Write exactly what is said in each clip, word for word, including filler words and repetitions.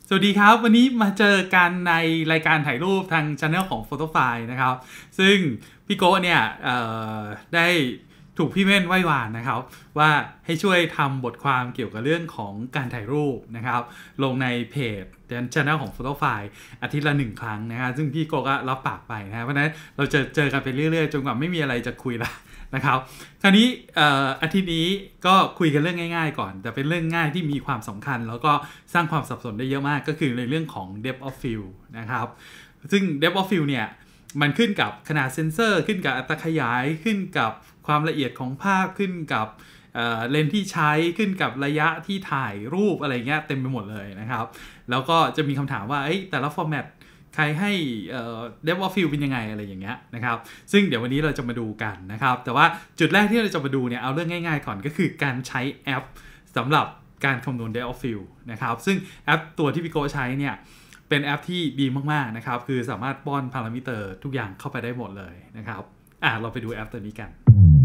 สวัสดีครับวันนี้มาเจอกันในรายการถ่ายรูปทาง channel ของ Photofile นะครับซึ่งพี่โก้เนี่ยได้ถูกพี่เม่นไหว้วานนะครับว่าให้ช่วยทำบทความเกี่ยวกับเรื่องของการถ่ายรูปนะครับลงในเพจ channel ของ Photofile อาทิตย์ละหนึ่งครั้งนะครับซึ่งพี่โก้ก็รับปากไปนะเพราะนั้นเราจะเจอกันไปเรื่อยๆจนกว่าไม่มีอะไรจะคุยละนะครับคราวนี้อาทิตย์นี้ก็คุยกันเรื่องง่ายๆก่อนแต่เป็นเรื่องง่ายที่มีความสำคัญแล้วก็สร้างความสับสนได้เยอะมากก็คือในเรื่องของ depth of field นะครับซึ่ง depth of field เนี่ยมันขึ้นกับขนาดเซนเซอร์ขึ้นกับอัตราขยายขึ้นกับความละเอียดของภาพขึ้นกับเลนส์ที่ใช้ขึ้นกับระยะที่ถ่ายรูปอะไรเงี้ยเต็มไปหมดเลยนะครับแล้วก็จะมีคำถามว่าแต่ละฟอร์แมตใครให้เอ่อ depth of field เป็นยังไงอะไรอย่างเงี้ยนะครับซึ่งเดี๋ยววันนี้เราจะมาดูกันนะครับแต่ว่าจุดแรกที่เราจะมาดูเนี่ยเอาเรื่องง่ายๆก่อนก็คือการใช้แอปสำหรับการคำนวณ depth of field นะครับซึ่งแอปตัวที่พี่โก้ใช้เนี่ยเป็นแอปที่ดีมากๆนะครับคือสามารถป้อนพารามิเตอร์ทุกอย่างเข้าไปได้หมดเลยนะครับอ่ะเราไปดูแอปตัวนี้กัน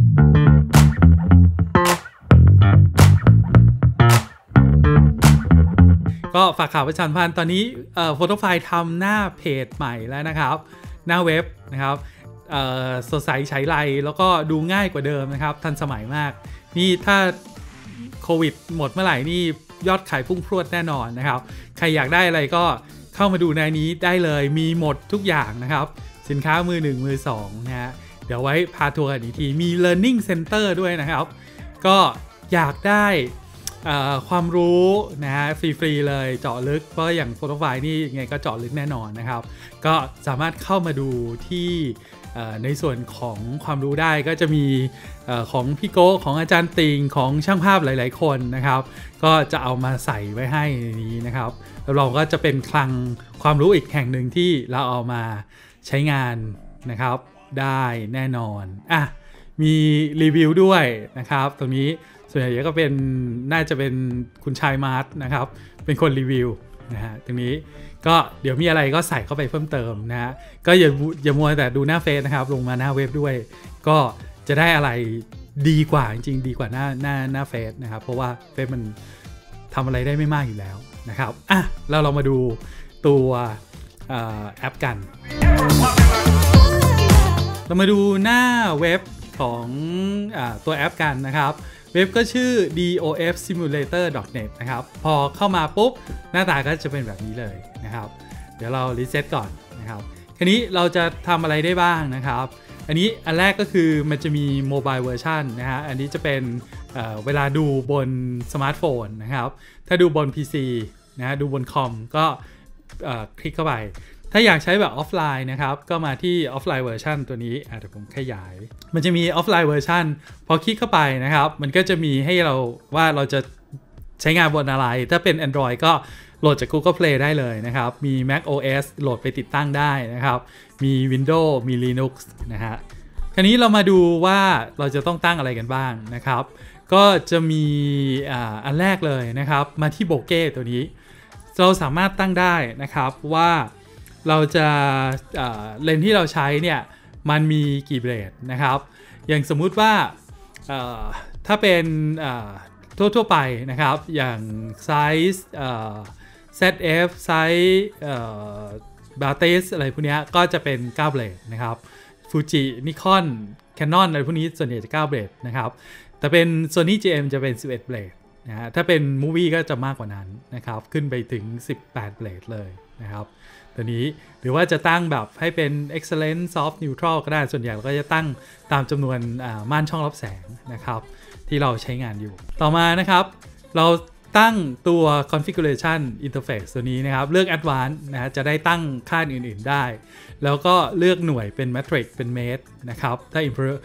ก็ฝากข่าวประชาสัมพันธ์ตอนนี้เอ่อ Photofile ทำหน้าเพจใหม่แล้วนะครับหน้าเว็บนะครับเอ่อสดใสใช้ไรแล้วก็ดูง่ายกว่าเดิมนะครับทันสมัยมากนี่ถ้าโควิดหมดเมื่อไหร่นี่ยอดขายพุ่งพรวดแน่นอนนะครับใครอยากได้อะไรก็เข้ามาดูในนี้ได้เลยมีหมดทุกอย่างนะครับสินค้ามือหนึ่งมือสองนะฮะเดี๋ยวไว้พาทัวร์กันอีกทีมี Learning Center ด้วยนะครับก็อยากได้ความรู้นะฮะฟรีๆเลยเจาะลึกเพราะอย่าง Photofile นี่ไงก็เจาะลึกแน่นอนนะครับก็สามารถเข้ามาดูที่ในส่วนของความรู้ได้ก็จะมีของพี่โก้ของอาจารย์ติงของช่างภาพหลายๆคนนะครับก็จะเอามาใส่ไว้ให้ในนี้นะครับแล้วเราก็จะเป็นคลังความรู้อีกแห่งหนึ่งที่เราเอามาใช้งานนะครับได้แน่นอนอ่ะมีรีวิวด้วยนะครับตรงนี้ส่วนใหญ่ก็เป็นน่าจะเป็นคุณชายมาร์ทนะครับเป็นคนรีวิวนะฮะตรงนี้ก็เดี๋ยวมีอะไรก็ใส่เข้าไปเพิ่มเติมนะฮะก็อย่าอย่ามัวแต่ดูหน้าเฟซนะครับลงมาหน้าเว็บด้วยก็จะได้อะไรดีกว่าจริงๆดีกว่าหน้าหน้าหน้าเฟซนะครับเพราะว่าเฟซมันทำอะไรได้ไม่มากอยู่แล้วนะครับอ่ะเราเรามาดูตัวแอปกันเรามาดูหน้าเว็บของอ่าตัวแอปกันนะครับเว็บก็ชื่อ ดี โอ เอฟ simulator ดอท เน็ต นะครับพอเข้ามาปุ๊บหน้าตาก็จะเป็นแบบนี้เลยนะครับเดี๋ยวเรารีเซ็ตก่อนนะครับทีนี้เราจะทำอะไรได้บ้างนะครับอันนี้อันแรกก็คือมันจะมีโมบายเวอร์ชันนะฮะอันนี้จะเป็น เ, เวลาดูบนสมาร์ทโฟนนะครับถ้าดูบน พี ซี นะฮะดูบนคอมก็คลิกเข้าไปถ้าอยากใช้แบบออฟไลน์นะครับก็มาที่ออฟไลน์เวอร์ชันตัวนี้เดี๋ยวผมขยายมันจะมีออฟไลน์เวอร์ชันพอคลิกเข้าไปนะครับมันก็จะมีให้เราว่าเราจะใช้งานบนอะไรถ้าเป็น Android ก็โหลดจาก Google Play ได้เลยนะครับมี Mac โอ เอส โหลดไปติดตั้งได้นะครับมี Windows มี Linux นะฮะคราวนี้เรามาดูว่าเราจะต้องตั้งอะไรกันบ้างนะครับก็จะมีอ่าอันแรกเลยนะครับมาที่โบเก้ตัวนี้เราสามารถตั้งได้นะครับว่าเราจะเลนส์ที่เราใช้เนี่ยมันมีกี่เบลดนะครับอย่างสมมุติว่าถ้าเป็นทั่วๆไปนะครับอย่างไซส์ แซด เอฟ ไซส์บาติสอะไรพวกนี้ก็จะเป็นเก้าเบลดนะครับฟูจินิคอนแคนนอนอะไรพวกนี้ส่วนใหญ่จะเก้าเบลดนะครับแต่เป็น Sony จี เอ็ม จะเป็นสิบเอ็ดเบลดนะฮะถ้าเป็นมูฟวี่ก็จะมากกว่านั้นนะครับขึ้นไปถึงสิบแปดเบลดเลยนะครับตัวนี้หรือว่าจะตั้งแบบให้เป็น excellent soft neutral ก็ได้ส่วนใหญ่เราก็จะตั้งตามจำนวนม่านช่องรับแสงนะครับที่เราใช้งานอยู่ต่อมานะครับเราตั้งตัว configuration interface ตัวนี้นะครับเลือก advanced นะฮะจะได้ตั้งค่าอื่นๆได้แล้วก็เลือกหน่วยเป็น metric เป็นเมตรนะครับถ้า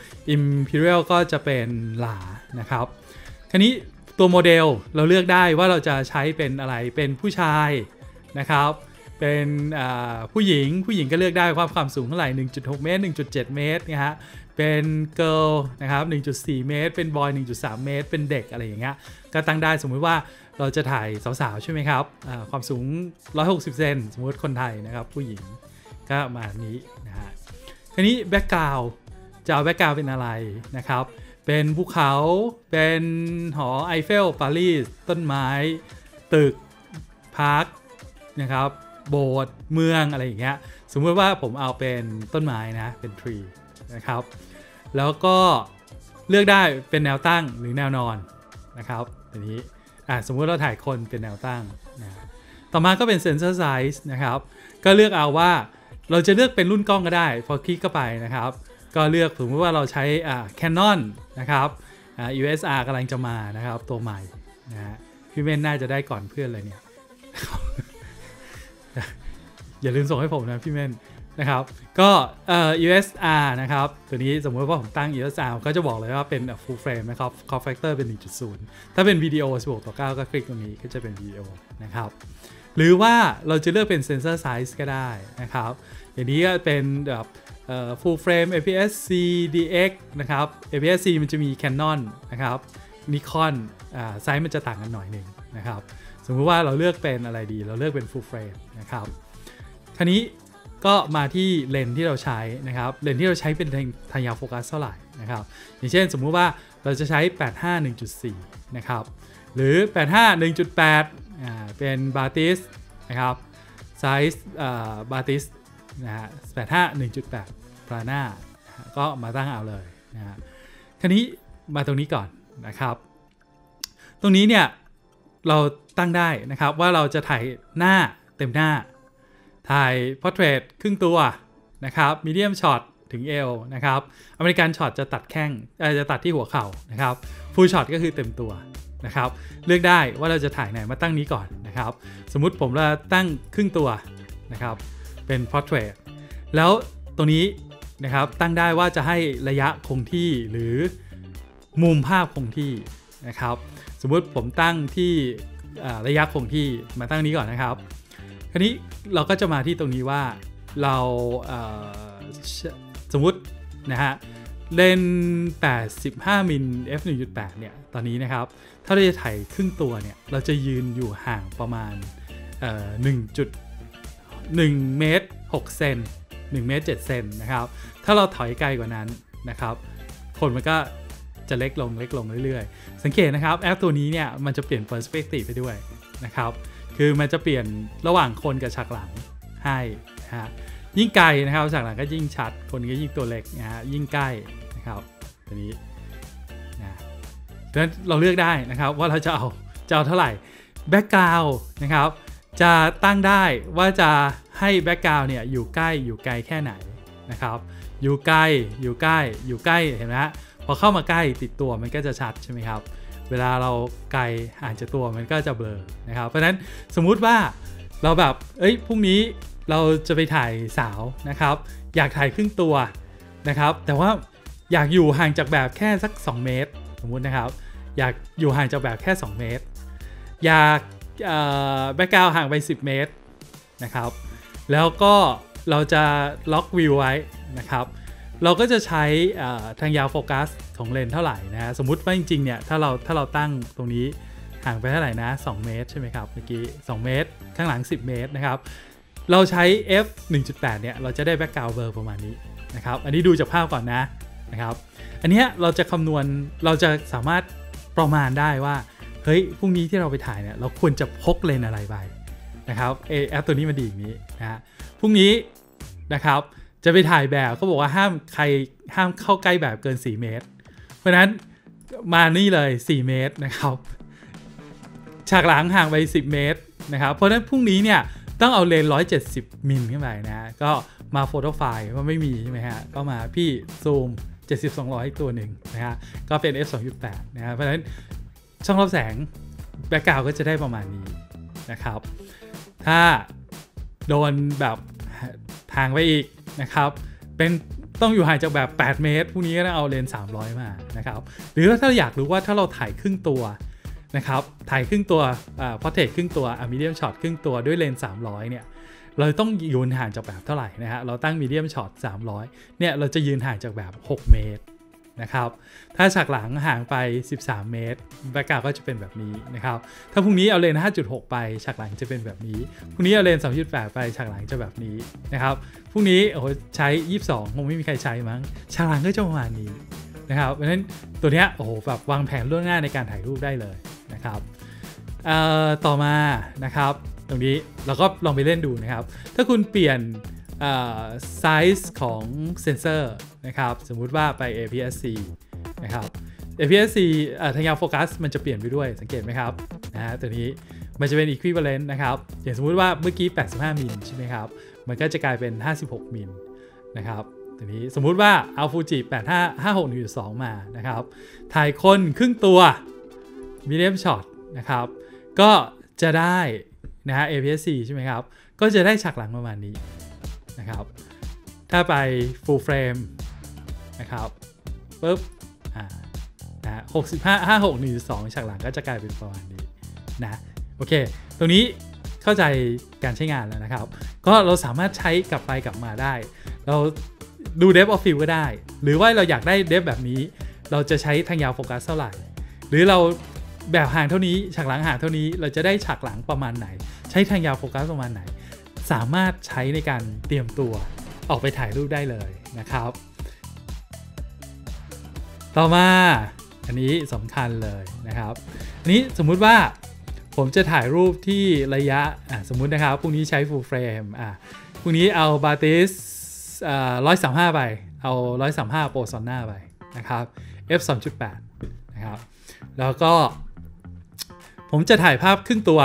imperial ก็จะเป็นหลานะครับคราวนี้ตัวโมเดลเราเลือกได้ว่าเราจะใช้เป็นอะไรเป็นผู้ชายนะครับเป็นผู้หญิงผู้หญิงก็เลือกได้ว่าความสูงเท่าไหร่ หนึ่งจุดหก เมตร หนึ่งจุดเจ็ด เมตรนะฮะเป็นเกิร์ลนะครับ หนึ่งจุดสี่ เมตรเป็นบอย หนึ่งจุดสาม เมตรเป็นเด็กอะไรอย่างเงี้ยก็ตั้งได้สมมุติว่าเราจะถ่ายสาวๆใช่ไหมครับความสูงหนึ่งร้อยหกสิบเซนสมมติคนไทยนะครับผู้หญิงก็มานี้นะฮะทีนี้แบ็คกราวด์จะเอาแบ็คกราวด์เป็นอะไรนะครับเป็นภูเขาเป็นหอไอเฟลปารีสต้นไม้ตึกพาร์คนะครับโบสถ์เมืองอะไรอย่างเงี้ยสมมติว่าผมเอาเป็นต้นไม้นะเป็น tree นะครับแล้วก็เลือกได้เป็นแนวตั้งหรือแนวนอนนะครับทีนี้อ่ะสมมุติเราถ่ายคนเป็นแนวตั้งนะต่อมาก็เป็น sensor size นะครับก็เลือกเอาว่าเราจะเลือกเป็นรุ่นกล้องก็ได้พอคลิกเข้าไปนะครับก็เลือกสมมติว่าเราใช้อ่า Canon นะครับอ่า อี โอ เอส อาร์ กำลังจะมานะครับตัวใหม่นะฮะพี่เม่นน่าจะได้ก่อนเพื่อนเลยเนี่ย อย่าลืมส่งให้ผมนะพี่เม่นนะครับก็เอ่อ อี โอ เอส อาร์ นะครับตัวนี้สมมติว่าผมตั้ง อี โอ เอส อาร์ ก็จะบอกเลยว่าเป็น full frame นะครับ crop factor เป็น หนึ่งจุดศูนย์ ถ้าเป็นวิดีโอสิบหกต่อเก้าก็คลิกตรงนี้ก็จะเป็นวิดีโอนะครับหรือว่าเราจะเลือกเป็น sensor size ก็ได้นะครับอย่างนี้ก็เป็นแบบเอ่อ full frame เอ พี เอส ซี ดี เอ็กซ์ นะครับ เอ พี เอส ซี มันจะมี Canon นะครับ Nikon อ่าไซส์มันจะต่างกันหน่อยหนึ่งนะครับสมมติว่าเราเลือกเป็นอะไรดีเราเลือกเป็น full frame นะครับคราวนี้ก็มาที่เลนส์ที่เราใช้นะครับเลนส์ที่เราใช้เป็นทางยาวโฟกัสเท่าไหร่นะครับอย่างเช่นสมมุติว่าเราจะใช้ แปดห้า หนึ่งจุดสี่ นะครับหรือ แปดห้า หนึ่งจุดแปด อ่าเป็นบาติสนะครับไซส์อ่าบาติสนะฮะ แปดห้า หนึ่งจุดแปด พลาน่าก็มาตั้งเอาเลยนะฮะคราวนี้มาตรงนี้ก่อนนะครับตรงนี้เนี่ยเราตั้งได้นะครับว่าเราจะถ่ายหน้าเต็มหน้าถ่าย portrait ครึ่งตัวนะครับ medium shot ถึงเอวนะครับอเมริกันช็อตจะตัดแข้งจะตัดที่หัวเข่านะครับ full shot ก็คือเต็มตัวนะครับเลือกได้ว่าเราจะถ่ายไหนมาตั้งนี้ก่อนนะครับสมมุติผมเราตั้งครึ่งตัวนะครับเป็น portrait แล้วตรงนี้นะครับตั้งได้ว่าจะให้ระยะคงที่หรือมุมภาพคงที่นะครับสมมุติผมตั้งที่ระยะคงที่มาตั้งนี้ก่อนนะครับคราวนี้เราก็จะมาที่ตรงนี้ว่าเราสมมุตินะฮะเลนส์แปดสิบห้ามิล เอฟ หนึ่งจุดแปด เนี่ยตอนนี้นะครับถ้าเราจะถ่ายครึ่งตัวเนี่ยเราจะยืนอยู่ห่างประมาณหนึ่งจุดหนึ่งเมตรหกเซนหนึ่งเมตรเจ็ดเซนนะครับถ้าเราถอยไกลกว่านั้นนะครับคนมันก็จะเล็กลงเล็กลงเรื่อยๆสังเกตนะครับแอปตัวนี้เนี่ยมันจะเปลี่ยน perspective ไปด้วยนะครับคือมันจะเปลี่ยนระหว่างคนกับฉากหลังให้นะฮะยิ่งไกลนะครับฉากหลังก็ยิ่งชัดคนก็ยิ่งตัวเล็กนะฮะยิ่งใกล้นะครับตัวนี้นะดังนั้นเราเลือกได้นะครับว่าเราจะเอาจะเอาเท่าไหร่แบ็กกราวด์นะครับจะตั้งได้ว่าจะให้แบ็กกราวด์เนี่ยอยู่ใกล้อยู่ไกลแค่ไหนนะครับอยู่ใกล้อยู่ใกล้อยู่ใกล้เห็นไหมฮะพอเข้ามาใกล้ติดตัวมันก็จะชัดใช่ไหมครับเวลาเราไกลห่างจากตัวมันก็จะเบลอนะครับเพราะฉะนั้นสมมุติว่าเราแบบเอ้ยพรุ่งนี้เราจะไปถ่ายสาวนะครับอยากถ่ายครึ่งตัวนะครับแต่ว่าอยากอยู่ห่างจากแบบแค่สักสองเมตรสมมุตินะครับอยากอยู่ห่างจากแบบแค่สองเมตรอยากแบ็คกราวด์ห่างไปสิบเมตรนะครับแล้วก็เราจะล็อกวิวไว้นะครับเราก็จะใช้ทางยาวโฟกัสของเลนส์เท่าไหร่นะฮะสมมุติว่าจริงๆเนี่ยถ้าเราถ้าเราตั้งตรงนี้ห่างไปเท่าไหร่นะสองเมตรใช่ไหมครับเมื่อกี้สองเมตรข้างหลังสิบเมตรนะครับเราใช้ เอฟ หนึ่งจุดแปด เนี่ยเราจะได้แบ็คกราวด์เบลอประมาณนี้นะครับอันนี้ดูจากภาพก่อนนะนะครับอันนี้เราจะคำนวณเราจะสามารถประมาณได้ว่าเฮ้ยพรุ่งนี้ที่เราไปถ่ายเนี่ยเราควรจะพกเลนส์อะไรไปนะครับแอปตัวนี้มันดีอย่างนี้นะฮะพรุ่งนี้นะครับจะไปถ่ายแบบเขาบอกว่าห้ามใครห้ามเข้าใกล้แบบเกินสี่เมตรเพราะนั้นมานี่เลยสี่เมตรนะครับฉากหลังห่างไปสิบเมตรนะครับเพราะนั้นพรุ่งนี้เนี่ยต้องเอาเลนส์หนึ่งร้อยเจ็ดสิบมิลขึ้นไปนะก็มาโฟโต้ไฟล์ว่าไม่มีใช่ไหมฮะก็มาพี่ซูมเจ็ดสิบ สองร้อยตัวหนึ่งนะฮะก็เป็น เอฟ สองจุดแปด นะฮะเพราะฉะนั้นช่องรับแสงแบ็คกราวด์ก็จะได้ประมาณนี้นะครับถ้าโดนแบบทางไปอีกนะครับเป็นต้องอยู่ห่างจากแบบแปดเมตรพวกนี้ก็ต้องเอาเลนส์สามร้อยมานะครับหรือถ้าอยากรู้ว่าถ้าเราถ่ายครึ่งตัวนะครับถ่ายครึ่งตัวอ่าพอร์เทรตครึ่งตัวอ่ะมีเดียมช็อตครึ่งตัวด้วยเลนส์สามร้อยเนี่ยเราต้องยืนห่างจากแบบเท่าไหร่นะฮะเราตั้งมีเดียมช็อตสามร้อยเนี่ยเราจะยืนห่างจากแบบหกเมตรนะครับถ้าฉากหลังห่างไปสิบสามเมตรแบ็คกราวด์ก็จะเป็นแบบนี้นะครับถ้าพรุ่งนี้เอาเลนส์ ห้าจุดหก ไปฉากหลังจะเป็นแบบนี้พรุ่งนี้เอาเลนส์ สองจุดแปด ไปฉากหลังจะแบบนี้นะครับพรุ่งนี้โอ้โหใช้ยี่สิบสองคงไม่มีใครใช้มั้งฉากหลังก็จะประมาณนี้นะครับเพราะฉะนั้นตัวเนี้ยโอ้โหแบบวางแผนล่วงหน้าในการถ่ายรูปได้เลยนะครับเอ่อต่อมานะครับตรงนี้เราก็ลองไปเล่นดูนะครับถ้าคุณเปลี่ยนไซส์ของเซนเซอร์นะครับสมมุติว่าไป เอ พี เอส ซี นะครับ เอ พี เอส ซี ทางยาวโฟกัสมันจะเปลี่ยนไปด้วยสังเกตไหมครับนะฮะตัวนี้มันจะเป็น equivalent นะครับอย่างสมมุติว่าเมื่อกี้แปดสิบห้ามิลใช่ไหมครับมันก็จะกลายเป็นห้าสิบหกมิลนะครับตัวนี้สมมุติว่าเอาฟูจิแปดห้า ห้าหก หนึ่งจุดสอง มานะครับถ่ายคนครึ่งตัว medium shot นะครับก็จะได้นะฮะ เอ พี เอส ซี ใช่ไหมครับก็จะได้ฉากหลังประมาณนี้นะครับถ้าไป full frame นะครับปุ๊บอ่านะหกสิบห้า ห้าหก หนึ่งจุดสอง ฉากหลังก็จะกลายเป็นประมาณนี้นะโอเคตรงนี้เข้าใจการใช้งานแล้วนะครับก็เราสามารถใช้กลับไปกลับมาได้เราดู depth of field ก็ได้หรือว่าเราอยากได้ depth แบบนี้เราจะใช้ทางยาวโฟกัสเท่าไหร่หรือเราแบบห่างเท่านี้ฉากหลังห่างเท่านี้เราจะได้ฉากหลังประมาณไหนใช้ทางยาวโฟกัสประมาณไหนสามารถใช้ในการเตรียมตัวออกไปถ่ายรูปได้เลยนะครับต่อมาอันนี้สำคัญเลยนะครับอันนี้สมมุติว่าผมจะถ่ายรูปที่ระยะอ่ะสมมุตินะครับพรุ่งนี้ใช้ full frame อ่ะพรุ่งนี้เอา Batis อ่าหนึ่งร้อยสามสิบห้าไปเอาหนึ่งร้อยสามสิบห้า Pro Sonna ไปนะครับ เอฟ สองจุดแปด นะครับแล้วก็ผมจะถ่ายภาพครึ่งตัว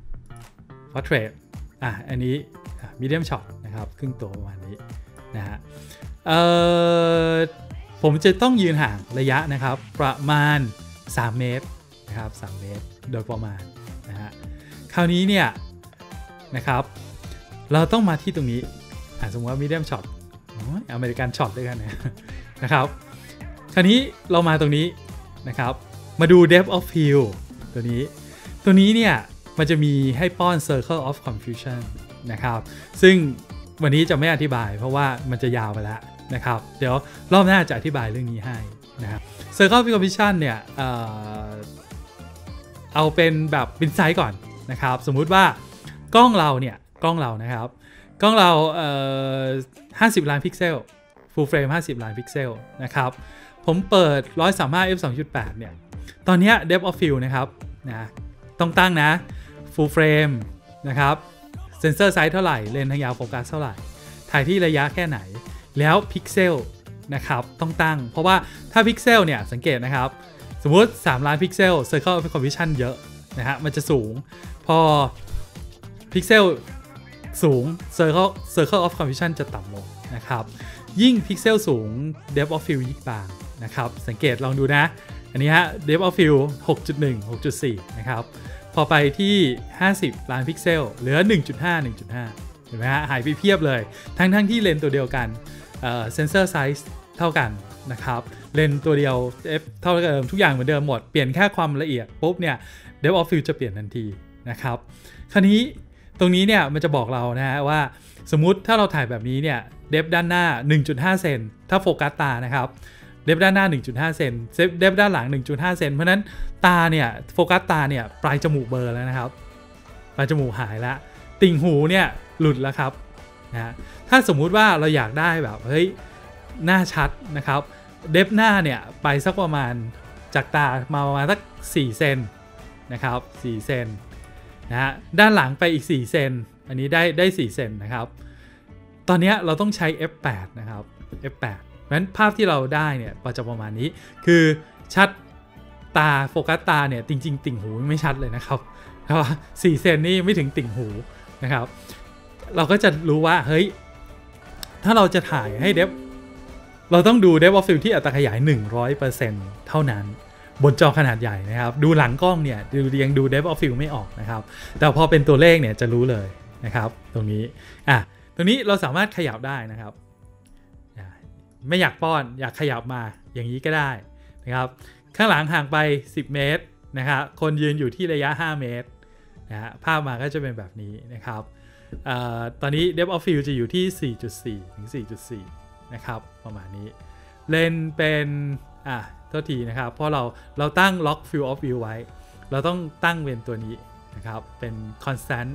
portrait อ่ะอันนี้ medium shot นะครับครึ่งตัวประมาณนี้นะฮะเอ่อผมจะต้องยืนห่างระยะนะครับประมาณสามเมตรนะครับสามเมตรโดยประมาณนะฮะคราวนี้เนี่ยนะครับเราต้องมาที่ตรงนี้อ่ะสมมติว่า medium shot อเมริกันช็อตด้วยกันนะนะครับคราวนี้เรามาตรงนี้นะครับมาดู depth of field ตัวนี้ตัวนี้เนี่ยมันจะมีให้ป้อน circle of confusion นะครับซึ่งวันนี้จะไม่อธิบายเพราะว่ามันจะยาวไปแล้วนะครับเดี๋ยวรอบหน้าจะอธิบายเรื่องนี้ให้นะครับ circle of confusion เนี่ยเอ่อเอาเป็นแบบเป็นไซส์ก่อนนะครับสมมุติว่ากล้องเราเนี่ยกล้องเรานะครับกล้องเราเอ่อห้าสิบล้านพิกเซล full frame ห้าสิบล้านพิกเซลนะครับผมเปิดหนึ่งร้อยสามสิบห้า เอฟ สองจุดแปด เนี่ยตอนนี้ depth of field นะครับนะต้องตั้งนะ full frame นะครับเซนเซอร์ไซส์เท่าไหร่เลนส์ทางยาวโฟกัสเท่าไหร่ถ่ายที่ระยะแค่ไหนแล้วพิกเซลนะครับต้องตั้งเพราะว่าถ้าพิกเซลเนี่ยสังเกตนะครับสมมุติสามล้านพิกเซล circle of confusion เยอะนะฮะมันจะสูงพอพิกเซลสูง circle circle of confusion จะต่ำลงนะครับยิ่งพิกเซลสูง depth of field ยิ่งบางนะครับสังเกตลองดูนะอันนี้ฮะ depth of field หกจุดหนึ่ง หกจุดสี่ นะครับพอไปที่ห้าสิบล้านพิกเซลเหลือ หนึ่งจุดห้า หนึ่งจุดห้า เห็นไหมฮะหายไปเพียบเลยทั้งทั้งที่เลนส์ตัวเดียวกันเซนเซอร์ไซส์เท่ากันนะครับเลนส์ตัวเดียว f เท่าเดิมทุกอย่างเหมือนเดิมหมดเปลี่ยนแค่ความละเอียดปุ๊บเนี่ย depth of field จะเปลี่ยนทันทีนะครับคราวนี้ตรงนี้เนี่ยมันจะบอกเรานะฮะว่าสมมุติถ้าเราถ่ายแบบนี้เนี่ยเดฟด้านหน้า หนึ่งจุดห้า เซนถ้าโฟกัสตานะครับเดฟด้านหน้า หนึ่งจุดห้า เซนเดฟด้านหลัง หนึ่งจุดห้า เซนเพราะนั้นตาเนี่ยโฟกัสตาเนี่ยปลายจมูกเบลอแล้วนะครับปลายจมูกหายแล้วติ่งหูเนี่ยหลุดแล้วครับนะถ้าสมมุติว่าเราอยากได้แบบเฮ้ยหน้าชัดนะครับเดฟหน้าเนี่ยไปสักประมาณจากตามาประมาณสักสี่เซนนะครับสี่เซนนะฮะด้านหลังไปอีกสี่เซนอันนี้ได้ได้สี่เซนนะครับตอนนี้เราต้องใช้ เอฟ แปด นะครับ เอฟ แปด เพราะฉะนั้นภาพที่เราได้เนี่ยก็จะประมาณนี้คือชัดตาโฟกัสตาเนี่ยจริงๆติ่งหูไม่ชัดเลยนะครับเพราะว่าสี่เซนนี่ไม่ถึงติ่งหูนะครับเราก็จะรู้ว่าเฮ้ยถ้าเราจะถ่ายให้เดฟเราต้องดู depth of field ที่อัตราขยาย หนึ่งร้อยเปอร์เซ็นต์ เท่านั้นบนจอขนาดใหญ่นะครับดูหลังกล้องเนี่ยดูยังดู depth of field ไม่ออกนะครับแต่พอเป็นตัวเลขเนี่ยจะรู้เลยนะครับตรงนี้อ่ะตรงนี้เราสามารถขยับได้นะครับไม่อยากป้อนอยากขยับมาอย่างนี้ก็ได้นะครับข้างหลังห่างไปสิบเมตรนะครับคนยืนอยู่ที่ระยะห้าเมตรนะฮะภาพมาก็จะเป็นแบบนี้นะครับอตอนนี้ depth of field จะอยู่ที่ สี่จุดสี่ ถึง สี่จุดสี่ นะครับประมาณนี้เลนเป็นอ่ะโทษทีนะครับเพราะเราเราตั้ง lock field of view ไว้เราต้องตั้งเป็นตัวนี้นะครับเป็น constant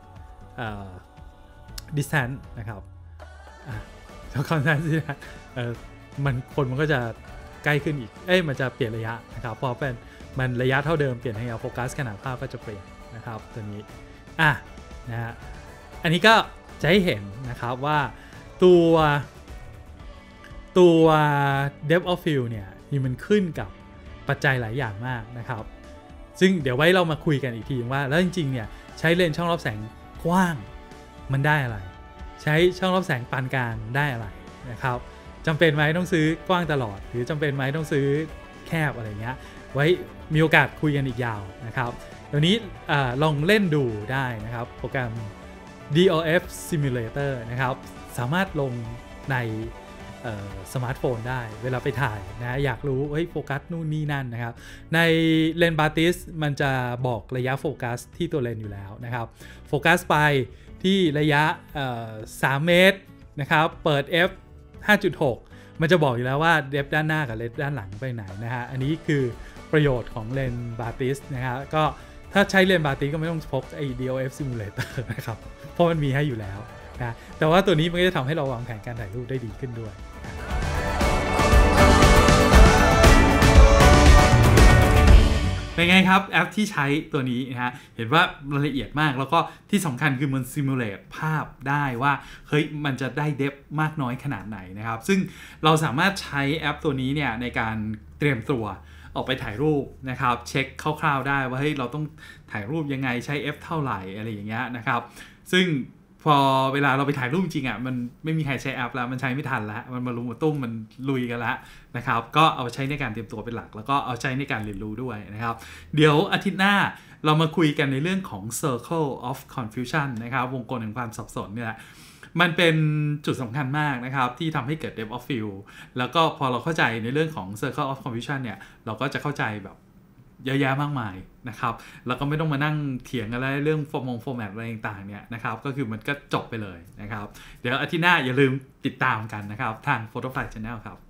distance นะครับอ่ะแล้ว constant distance เออมันคนมันก็จะใกล้ขึ้นอีกเอ้ยมันจะเปลี่ยนระยะนะครับพอเป็นมันระยะเท่าเดิมเปลี่ยนให้เอาโฟกัสขนาดภาพก็จะเปลี่ยนนะครับตัวนี้อ่ะนะฮะอันนี้ก็จะให้เห็นนะครับว่าตัวตัว depth of field เนี่ยมันขึ้นกับปัจจัยหลายอย่างมากนะครับซึ่งเดี๋ยวไว้เรามาคุยกันอีกทีว่าแล้วจริงๆเนี่ยใช้เลนส์ช่องรอบแสงกว้างมันได้อะไรใช้ช่องรอบแสงปานกลางได้อะไรนะครับจำเป็นไหมต้องซื้อกว้างตลอดหรือจำเป็นไหมต้องซื้อแคบอะไรเงี้ยไว้มีโอกาสคุยกันอีกยาวนะครับเดี๋ยวนี้ลองเล่นดูได้นะครับโปรแกรม ดี โอ เอฟ Simulator นะครับสามารถลงในสมาร์ทโฟนได้เวลาไปถ่ายนะอยากรู้เฮ้ยโฟกัสนู่นนี่นั่นนะครับในเลนส์บาติสมันจะบอกระยะโฟกัสที่ตัวเลนส์อยู่แล้วนะครับโฟกัสไปที่ระยะสามเมตรนะครับเปิด F ห้าจุดหก มันจะบอกอยู่แล้วว่าเดฟด้านหน้ากับเลนส์ด้านหลังไปไหนนะฮะอันนี้คือประโยชน์ของเลนส์บาติสนะครับก็ถ้าใช้เลนส์บาติสก็ไม่ต้องพกไอ้ ดี โอ เอฟ Simulator นะครับเพราะมันมีให้อยู่แล้วนะแต่ว่าตัวนี้มันก็จะทำให้เราวางแผนการถ่ายรูปได้ดีขึ้นด้วยเป็นไงครับแอปที่ใช้ตัวนี้นะฮะเห็นว่ารายละเอียดมากแล้วก็ที่สำคัญคือมันซิมูเลตภาพได้ว่าเฮ้ยมันจะได้เดฟมากน้อยขนาดไหนนะครับซึ่งเราสามารถใช้แอปตัวนี้เนี่ยในการเตรียมตัวออกไปถ่ายรูปนะครับเช็คคร่าวๆได้ว่าเฮ้ยเราต้องถ่ายรูปยังไงใช้ F เท่าไหร่อะไรอย่างเงี้ยนะครับซึ่งพอเวลาเราไปถ่ายรูปจริงอ่ะมันไม่มีใครใช้แอปแล้วมันใช้ไม่ทันแล้วมันมาลุมมาตุ้มมันลุยกันแล้วนะครับก็เอาใช้ในการเตรียมตัวเป็นหลักแล้วก็เอาใช้ในการเรียนรู้ด้วยนะครับเดี๋ยวอาทิตย์หน้าเรามาคุยกันในเรื่องของ Circle of Confusion นะครับวงกลแห่งความสับสนเนี่ยมันเป็นจุดสำคัญมากนะครับที่ทำให้เกิด depth of field แล้วก็พอเราเข้าใจในเรื่องของ Circle of Confusion เนี่ยเราก็จะเข้าใจแบบเยอะแยะมากมายนะครับแล้วก็ไม่ต้องมานั่งเถียงอะไรเรื่องฟอร์มงฟอร์แมตอะไรต่างๆเนี่ยนะครับก็คือมันก็จบไปเลยนะครับเดี๋ยวอาทิตย์หน้าอย่าลืมติดตามกันนะครับทาง Photofly Channel ครับ